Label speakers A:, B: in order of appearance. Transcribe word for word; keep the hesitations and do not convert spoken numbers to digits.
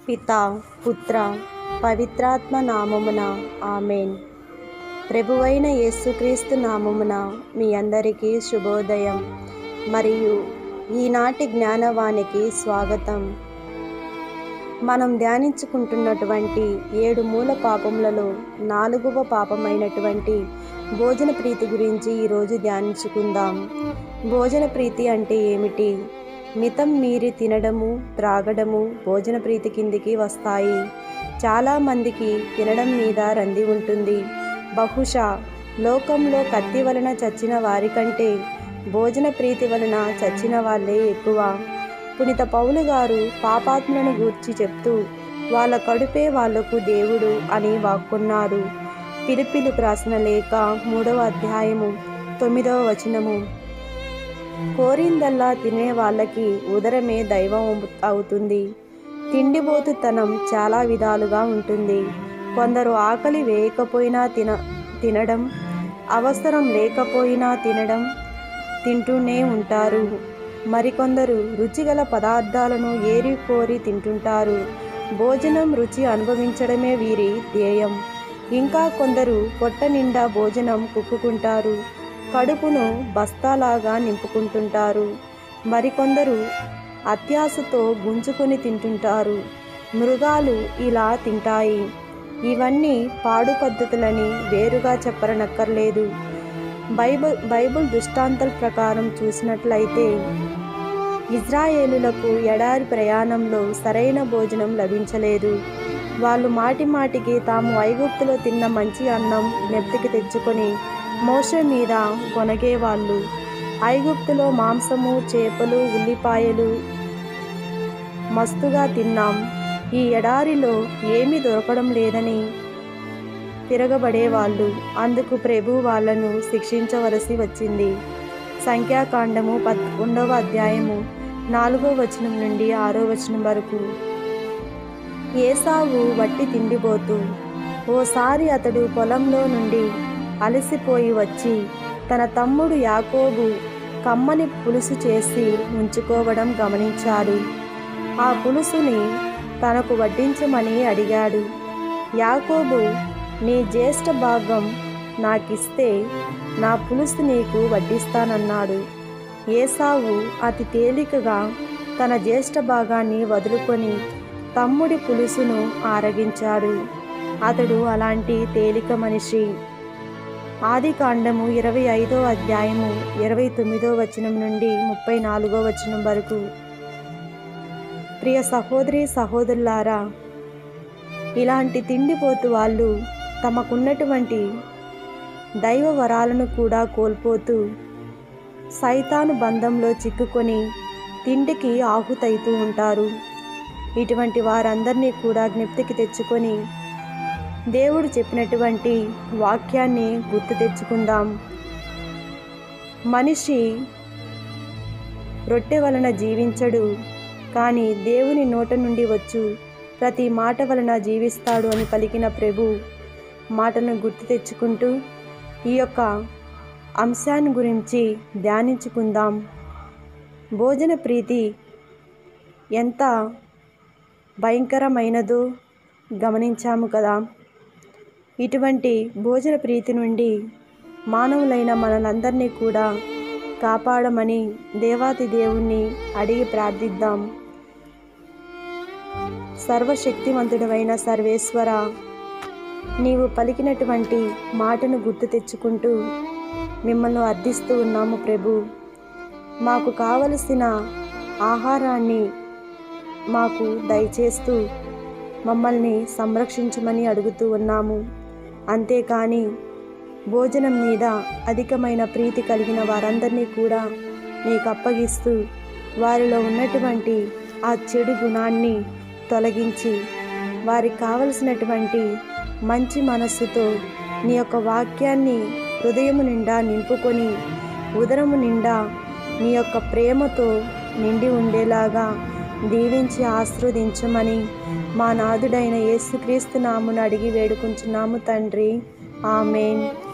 A: పితా పుత్ర పవిత్రాత్మ నామమున ఆమెన్. ప్రభువైన యేసుక్రీస్తు నామమున మీ అందరికీ శుభోదయం మరియు ఈనాటి జ్ఞానవానికి స్వాగతం. మనం ధ్యానించుకుంటున్నటువంటి ఏడు మూల పాపములలో నాలుగవ పాపమైనటువంటి భోజన ప్రీతి గురించి ఈరోజు ధ్యానించుకుందాం. భోజన ప్రీతి అంటే ఏమిటి? మితం మీరి తినడము, త్రాగడము భోజన ప్రీతి కిందికి వస్తాయి. చాలామందికి తినడం మీద రంది ఉంటుంది. బహుశా లోకంలో కత్తి వలన చచ్చిన వారికంటే భోజన ప్రీతి వలన చచ్చిన వాళ్ళే ఎక్కువ. పునీత పౌలు గారు పాపాత్ములను గూర్చి చెప్తూ వాళ్ళ కడుపే వాళ్లకు దేవుడు అని వాక్కున్నారు. ఫిలిప్పీలకు రాసిన లేఖ మూడవ అధ్యాయము తొమ్మిదవ వచనము. కోరిందల్లా తినే వాళ్ళకి ఉదరమే దైవం అవుతుంది. తిండిబోతుతనం చాలా విధాలుగా ఉంటుంది. కొందరు ఆకలి వేయకపోయినా తిన తినడం అవసరం లేకపోయినా తినడం తింటూనే ఉంటారు. మరికొందరు రుచిగల పదార్థాలను ఏరి కోరి తింటుంటారు. భోజనం రుచి అనుభవించడమే వీరి ధ్యేయం. ఇంకా కొందరు పొట్ట నిండా భోజనం కుక్కుకుంటారు. కడుపును బస్తాలాగా నింపుకుంటుంటారు. మరికొందరు అత్యాశతో గుంజుకొని తింటుంటారు. మృగాలు ఇలా తింటాయి. ఇవన్నీ పాడు పద్ధతులని వేరుగా చెప్పనక్కర్లేదు. బైబిల్ బైబిల్ దృష్టాంతాల ప్రకారం చూసినట్లయితే ఇజ్రాయేలులకు ఎడారి ప్రయాణంలో సరైన భోజనం లభించలేదు. వాళ్ళు మాటి మాటికి తాము ఐగుప్తులో తిన్న మంచి అన్నం నెప్తికి తెచ్చుకొని మోషే మీద కొనగేవాళ్ళు. ఐగుప్తులో మాంసము, చేపలు, ఉల్లిపాయలు మస్తుగా తిన్నాం, ఈ ఎడారిలో ఏమీ దొరకడం లేదని తిరగబడేవాళ్ళు. అందుకు ప్రభు వాళ్ళను శిక్షించవలసి వచ్చింది. సంఖ్యాకాండము పదకొండవ అధ్యాయము నాలుగో వచనం నుండి ఆరో వచనం వరకు. ఏసావు వట్టి తిండిపోతూ. ఓసారి అతడు పొలంలో నుండి అలసిపోయి వచ్చి తన తమ్ముడు యాకోబు కమ్మని పులుసు చేసి ఉంచుకోవడం గమనించాడు. ఆ పులుసుని తనకు వడ్డించమని అడిగాడు. యాకోబు, నీ జ్యేష్ఠ భాగం నాకిస్తే నా పులుసు నీకు వడ్డిస్తానన్నాడు. ఏసావు అతి తేలికగా తన జ్యేష్ఠ భాగాన్ని వదులుకొని తమ్ముడి పులుసును ఆరగించాడు. అతడు అలాంటి తేలిక మనిషి. ఆది కాండము ఇరవై ఐదో అధ్యాయము ఇరవై తొమ్మిదో వచనం నుండి ముప్పై నాలుగో వచనం వరకు. ప్రియ సహోదరి సహోదరులారా, ఇలాంటి తిండిపోతు వాళ్ళు తమకున్నటువంటి దైవ వరాలను కూడా కోల్పోతూ సైతాను బంధంలో చిక్కుకొని తిండికి ఆహుతైతూ ఉంటారు. ఇటువంటి వారందరినీ కూడా జ్ఞప్తికి తెచ్చుకొని దేవుడు చెప్పినటువంటి వాక్యాన్ని గుర్తు తెచ్చుకుందాం. మనిషి రొట్టె వలన జీవించడు, కానీ దేవుని నోట నుండి వచ్చు ప్రతి మాట వలన జీవిస్తాడు అని పలికిన ప్రభు మాటను గుర్తు తెచ్చుకుంటూ ఈ యొక్క అంశాన్ని గురించి ధ్యానించుకుందాం. భోజన ప్రీతి ఎంత భయంకరమైనదో గమనించాము కదా. ఇటువంటి భోజన ప్రీతి నుండి మానవులైన మనలందరినీ కూడా కాపాడమని దేవాతి దేవుణ్ణి అడిగి ప్రార్థిద్దాం. సర్వశక్తివంతుడైన సర్వేశ్వర, నీవు పలికినటువంటి మాటను గుర్తు తెచ్చుకుంటూ మిమ్మల్ని అర్థిస్తూ ఉన్నాము ప్రభు. మాకు కావలసిన ఆహారాన్ని మాకు దయచేస్తూ మమ్మల్ని సంరక్షించమని అడుగుతూ ఉన్నాము. అంతేకాని భోజనం మీద అధికమైన ప్రీతి కలిగిన వారందరినీ కూడా నీకు అప్పగిస్తూ వారిలో ఉన్నటువంటి ఆ చెడు గుణాన్ని తొలగించి వారికి కావలసినటువంటి మంచి మనస్సుతో నీ యొక్క వాక్యాన్ని హృదయము నిండా నింపుకొని ఉదరము నిండా నీ యొక్క ప్రేమతో నిండి ఉండేలాగా దీవించి ఆశీర్వదించమని మా నాథుడైన యేసుక్రీస్తు నామమున అడిగి వేడుకుంటున్నాము తండ్రి. ఆమెన్.